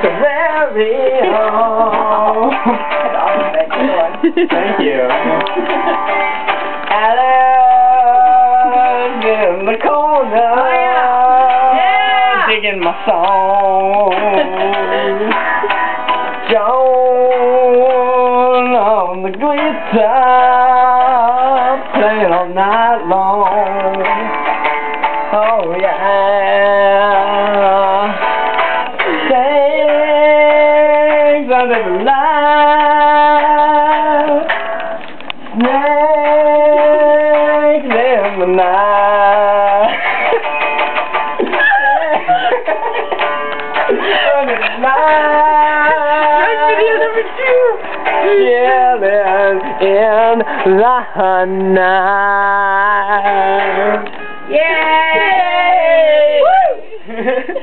terrarium. Thank you. Alice in the corner, digging my song. Joan on the guitar, playing all night long. Oh yeah, things under the light, snakes in the night. Under the night, chilling in the night. Yay! Woo!